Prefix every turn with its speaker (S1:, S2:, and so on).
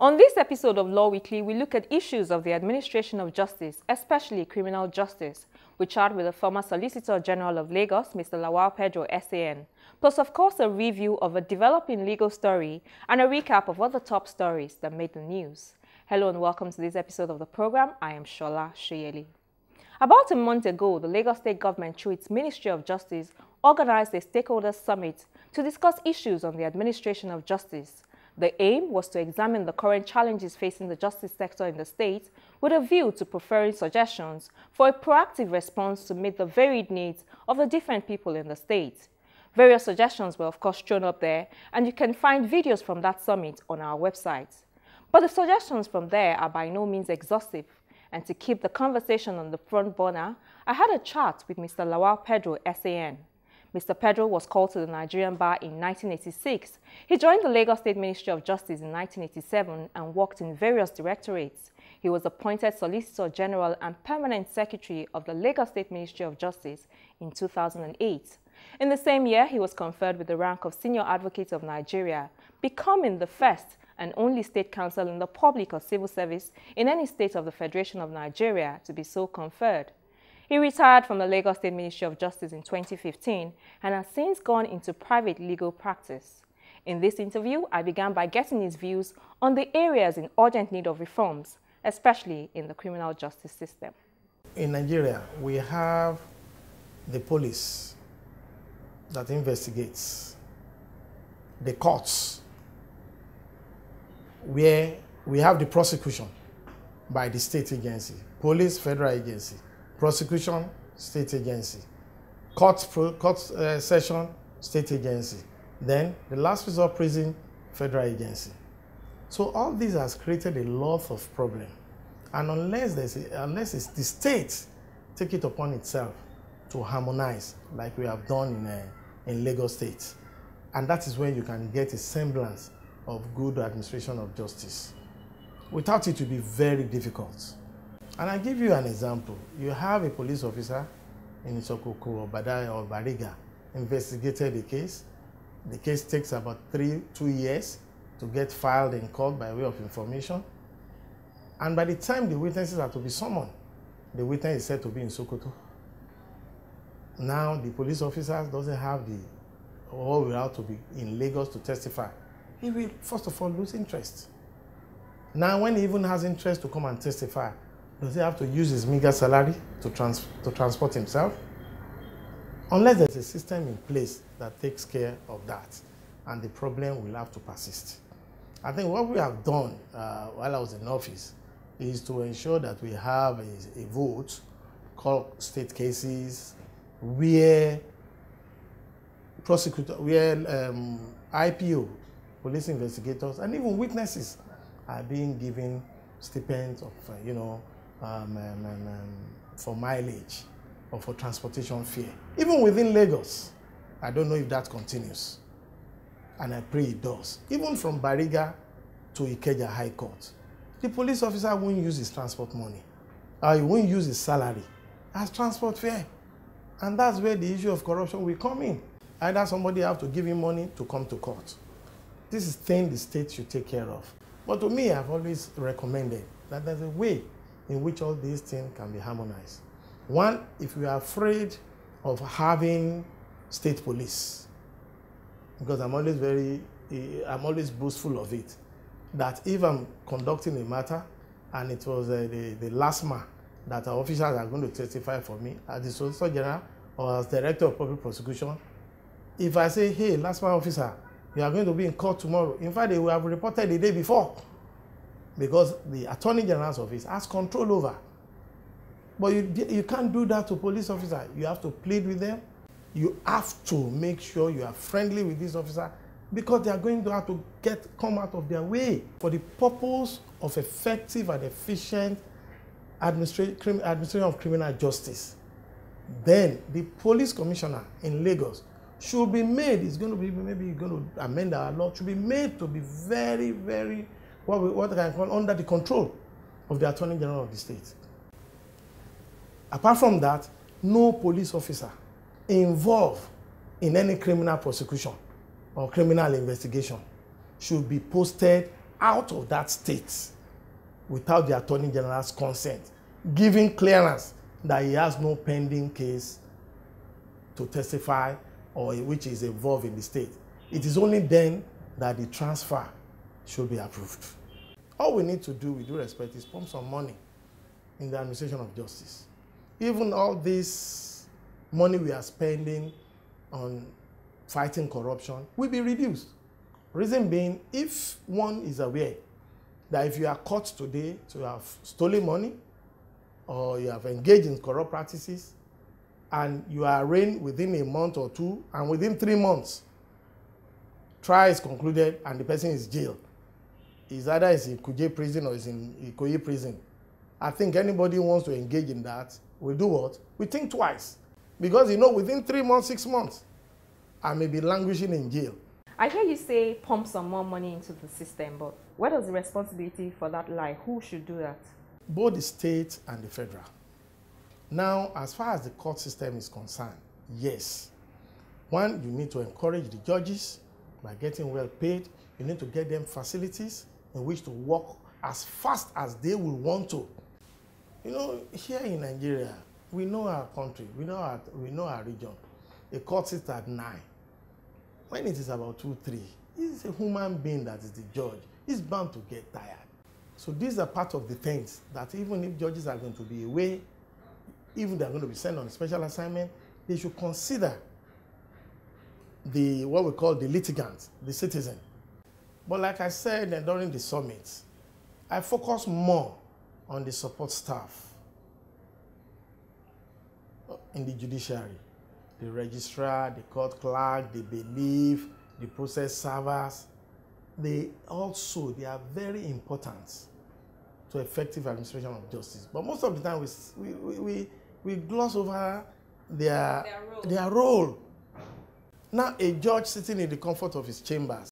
S1: On this episode of Law Weekly, we look at issues of the administration of justice, especially criminal justice. We chat with the former Solicitor General of Lagos, Mr. Lawal Pedro, SAN, plus of course a review of a developing legal story and a recap of other top stories that made the news. Hello and welcome to this episode of the program. I am Shola Sheyeli. About a month ago, the Lagos State government, through its Ministry of Justice, organized a stakeholders summit to discuss issues on the administration of justice. The aim was to examine the current challenges facing the justice sector in the state with a view to preferring suggestions for a proactive response to meet the varied needs of the different people in the state. Various suggestions were of course thrown up there, and you can find videos from that summit on our website. But the suggestions from there are by no means exhaustive, and to keep the conversation on the front burner, I had a chat with Mr. Lawal Pedro, SAN. Mr. Pedro was called to the Nigerian bar in 1986. He joined the Lagos State Ministry of Justice in 1987 and worked in various directorates. He was appointed Solicitor General and Permanent Secretary of the Lagos State Ministry of Justice in 2008. In the same year, he was conferred with the rank of Senior Advocate of Nigeria, becoming the first and only state counsel in the public or civil service in any state of the Federation of Nigeria to be so conferred. He retired from the Lagos State Ministry of Justice in 2015 and has since gone into private legal practice. In this interview, I began by getting his views on the areas in urgent need of reforms, especially in the criminal justice system.
S2: In Nigeria, we have the police that investigates, the courts, where we have the prosecution by the state agency, police, federal agency, prosecution, state agency, court session, state agency, then the last resort prison, federal agency. So all this has created a lot of problem, and unless it's the state take it upon itself to harmonize like we have done in Lagos State, and that is when you can get a semblance of good administration of justice. Without it, it will be very difficult. And I give you an example. You have a police officer in Isokoko or Badai or Bariga investigated the case. The case takes about 2 years to get filed in court by way of information. And by the time the witnesses are to be summoned, the witness is said to be in Sokoto. Now the police officer doesn't have the whole route to be in Lagos to testify. He will first of all lose interest. Now when he even has interest to come and testify, does he have to use his meager salary to transport himself? Unless there's a system in place that takes care of that, and the problem will have to persist. I think what we have done while I was in office is to ensure that we have a vote called state cases where IPO, police investigators, and even witnesses are being given stipends of, for mileage or for transportation fare. Even within Lagos, I don't know if that continues, and I pray it does. Even from Bariga to Ikeja High Court, the police officer won't use his transport money, or he won't use his salary as transport fare. And that's where the issue of corruption will come in. Either somebody have to give him money to come to court. This is thing the state should take care of. But to me, I've always recommended that there's a way in which all these things can be harmonized. One, if we are afraid of having state police, because I'm always boastful of it, that if I'm conducting a matter and it was the LASMA that our officers are going to testify for me as the Solicitor General or as Director of Public Prosecution, if I say, hey, LASMA officer, you are going to be in court tomorrow, in fact, they will have reported the day before, because the Attorney General's office has control over. But you can't do that to police officer. You have to plead with them. You have to make sure you are friendly with this officer, because they are going to have to come out of their way for the purpose of effective and efficient administration of criminal justice. Then the police commissioner in Lagos should be made, it's going to be, maybe you're going to amend our law, should be made to be very, very, what I can call under the control of the Attorney General of the state. Apart from that, no police officer involved in any criminal prosecution or criminal investigation should be posted out of that state without the Attorney General's consent, giving clearance that he has no pending case to testify or which is involved in the state. It is only then that the transfer should be approved. All we need to do, with due respect, is pump some money in the administration of justice. Even all this money we are spending on fighting corruption will be reduced. Reason being, if one is aware that if you are caught today to have stolen money or you have engaged in corrupt practices and you are arraigned within a month or two, and within 3 months, trial is concluded and the person is jailed, is either is in Kuje prison or is in Ikoyi prison, I think anybody who wants to engage in that will do what? We think twice. Because you know, within 3 months, 6 months, I may be languishing in jail.
S1: I hear you say pump some more money into the system, but where does the responsibility for that lie? Who should do that?
S2: Both the state and the federal. Now, as far as the court system is concerned, yes. One, you need to encourage the judges by getting well paid. You need to get them facilities in which to work as fast as they will want to. You know, here in Nigeria, we know our country, we know our region. A court sits at 9. When it is about 2, 3, it's a human being that is the judge. He's bound to get tired. So these are part of the things that even if judges are going to be away, even they're going to be sent on a special assignment, they should consider what we call the litigant, the citizen. But like I said during the summit, I focus more on the support staff in the judiciary. The registrar, the court clerk, the bailiff, the process servers, they are very important to effective administration of justice. But most of the time we gloss over their role. Now, a judge sitting in the comfort of his chambers